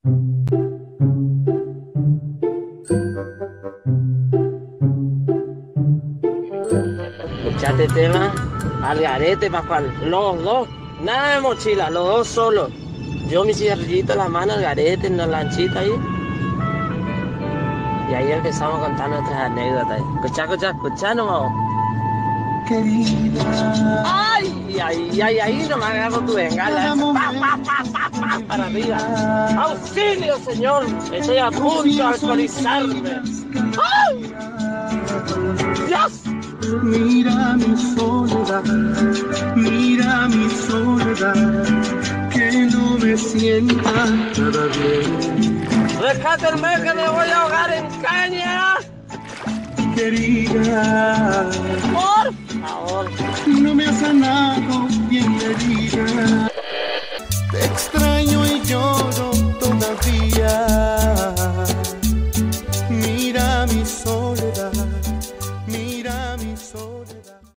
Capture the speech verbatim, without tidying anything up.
Escuchaste tema al garete, Pascual. Los dos, nada de mochila, los dos solos. Yo mi cigarrillito en la mano, el garete en la lanchita ahí. Y ahí empezamos a contar nuestras anécdotas. Escuchá, escuchá, escuchá nomás. Querida. Ay, ay, ay, ay, no me agarro tu bengala. Pa, pa, pa, pa, pa, para arriba. Auxilio, señor. Estoy a punto de alcoholizarme. ¡Ay! ¡Dios! Mira mi soledad, mira mi soledad, que no me sienta nada bien. Rescátenme que me voy a ahogar en caña. Querida, Por favor. no me has sanado bien la herida. Te extraño y lloro todavía. Mira mi soledad, mira mi soledad.